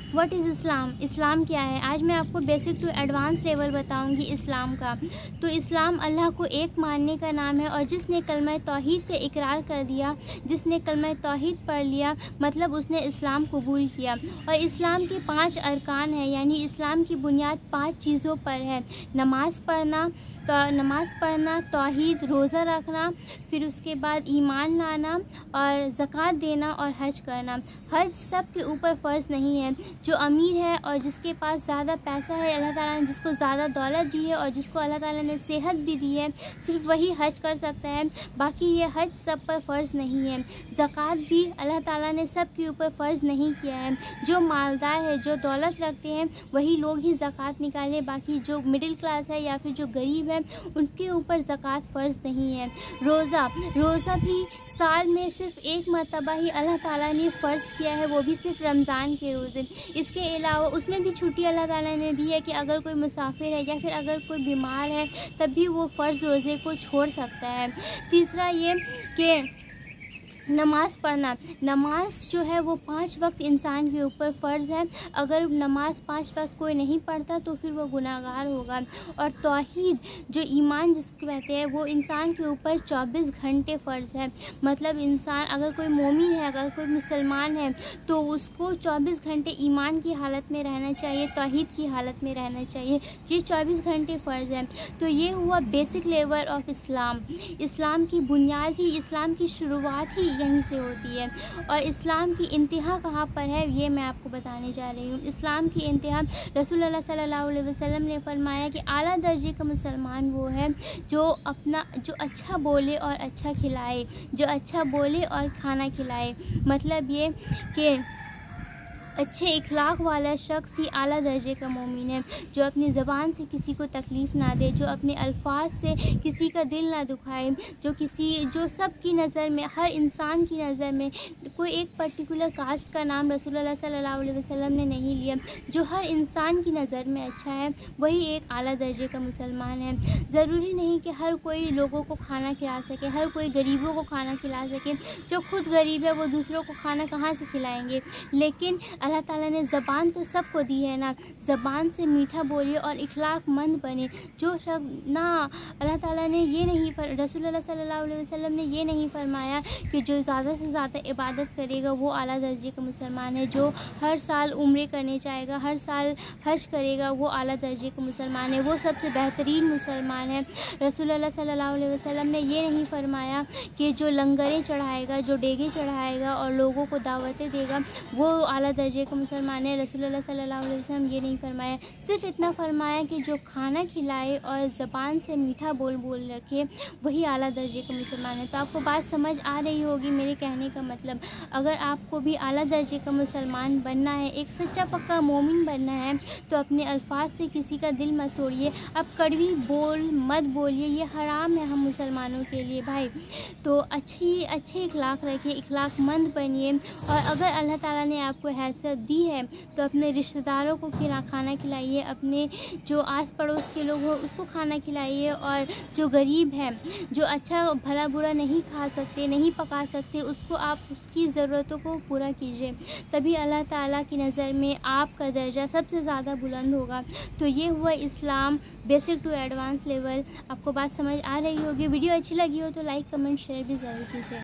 What is इस्लाम, इस्लाम क्या है। आज मैं आपको बेसिक टू एडवांस लेवल बताऊंगी इस्लाम का। तो इस्लाम अल्लाह को एक मानने का नाम है, और जिसने कलमा तौहीद का इकरार कर दिया, जिसने कलमा तौहीद पढ़ लिया, मतलब उसने इस्लाम कबूल किया। और इस्लाम के 5 अरकान हैं, यानी इस्लाम की बुनियाद 5 चीज़ों पर है। नमाज़ पढ़ना, तौहीद, रोज़ा रखना, फिर उसके बाद ईमान लाना और ज़कात देना और हज करना। हज सब के ऊपर फ़र्ज़ नहीं है। जो अमीर है और जिसके पास ज़्यादा पैसा है, अल्लाह ताला ने जिसको ज़्यादा दौलत दी है और जिसको अल्लाह ताला ने सेहत भी दी है, सिर्फ वही हज कर सकता है। बाकी ये हज सब पर फ़र्ज़ नहीं है। ज़कात भी अल्लाह ताला ने सब के ऊपर फ़र्ज़ नहीं किया है। जो मालदार है, जो दौलत रखते हैं, वही लोग ही ज़कात निकालें। बाकी जो मिडिल क्लास है या फिर जो गरीब है, उनके ऊपर ज़कात फ़र्ज़ नहीं है। रोज़ा भी साल में सिर्फ एक मरतबा ही अल्लाह ताला ने फ़र्ज़ किया है, वो भी सिर्फ रमज़ान के रोज़े। इसके अलावा उसमें भी छुट्टी अल्लाह ताला ने दी है कि अगर कोई मुसाफिर है या फिर अगर कोई बीमार है, तब भी वो फ़र्ज़ रोज़े को छोड़ सकता है। तीसरा ये कि नमाज़ पढ़ना, नमाज जो है वो 5 वक्त इंसान के ऊपर फ़र्ज़ है। अगर नमाज 5 वक्त कोई नहीं पढ़ता तो फिर वो गुनाहगार होगा। और तौहीद, जो ईमान जिसको कहते हैं, वो इंसान के ऊपर 24 घंटे फ़र्ज़ है। मतलब इंसान अगर कोई मोमिन है, अगर कोई मुसलमान है, तो उसको 24 घंटे ईमान की हालत में रहना चाहिए, तौहीद की हालत में रहना चाहिए। ये 24 घंटे फ़र्ज़ है। तो ये हुआ बेसिक लेवल ऑफ इस्लाम। इस्लाम की बुनियाद ही, इस्लाम की शुरुआत ही यहीं से होती है। और इस्लाम की इंतहा कहाँ पर है, ये मैं आपको बताने जा रही हूँ। इस्लाम की इंतहा रसूलुल्लाह सल्लल्लाहु अलैहि वसल्लम ने फरमाया कि आला दर्जे का मुसलमान वो है जो अच्छा बोले और अच्छा खिलाए, जो अच्छा बोले और खाना खिलाए। मतलब ये कि अच्छे इखलाक वाला शख्स ही आला दर्जे का मोमिन है, जो अपनी ज़बान से किसी को तकलीफ़ ना दे, जो अपने अल्फाज से किसी का दिल ना दुखाए, जो सब की नज़र में, हर इंसान की नज़र में, कोई एक पर्टिकुलर कास्ट का नाम रसूलुल्लाह सल्लल्लाहु अलैहि वसल्लम ने नहीं लिया, जो हर इंसान की नज़र में अच्छा है, वही एक आला दर्जे का मुसलमान है। ज़रूरी नहीं कि हर कोई लोगों को खाना खिला सके, हर कोई गरीबों को खाना खिला सके। जो खुद गरीब है वो दूसरों को खाना कहाँ से खिलाएंगे। लेकिन अल्लाह ताला ने ज़बान तो सबको दी है ना, ज़बान से मीठा बोलिए और इखलाक़मंद बने। जो शख्स ना, अल्लाह ताला ने ये नहीं रसूलुल्लाह सल्लल्लाहु अलैहि वसल्लम ने ये नहीं फरमाया कि जो ज़्यादा से ज़्यादा इबादत करेगा वो आला दर्जे का मुसलमान है। जो हर साल उम्रे करने जाएगा, हर साल हज करेगा, वो आला दर्जे का मुसलमान है, वो सबसे बेहतरीन मुसलमान है। रसूलुल्लाह सल्लल्लाहु अलैहि वसल्लम ने ये नहीं फरमाया कि जो लंगरें चढ़ाएगा, जो डेगे चढ़ाएगा और लोगों को दावतें देगा, वो आला दर्जे का मुसलमान है। रसूलुल्लाह सल्लल्लाहु अलैहि वसल्लम ये नहीं फरमाया, सिर्फ इतना फरमाया कि जो खाना खिलाए और ज़बान से मीठा बोल रखे, वही आला दर्जे का मुसलमान है। तो आपको बात समझ आ रही होगी मेरे कहने का मतलब। अगर आपको भी आला दर्जे का मुसलमान बनना है, एक सच्चा पक्का मोमिन बनना है, तो अपने अल्फाज से किसी का दिल मत तोड़िए। अब कड़वी बोल मत बोलिए, ये हराम है हम मुसलमानों के लिए भाई। तो अच्छे इखलाक रखिए, इखलाकमंद बनिए। और अगर अल्लाह ताला ने आपको हैसियत दी है तो अपने रिश्तेदारों को खाना खिलाइए, अपने जो आस पड़ोस के लोग हो उसको खाना खिलाइए। और जो गरीब है, जो अच्छा भला बुरा नहीं खा सकते, नहीं पका सकते, उसको आप उसकी ज़रूरतों को पूरा कीजिए। तभी अल्लाह ताला की नज़र में आपका दर्जा सबसे ज़्यादा बुलंद होगा। तो ये हुआ इस्लाम बेसिक टू एडवांस लेवल। आपको बात समझ आ रही होगी। वीडियो अच्छी लगी हो तो लाइक कमेंट शेयर भी ज़रूर कीजिए।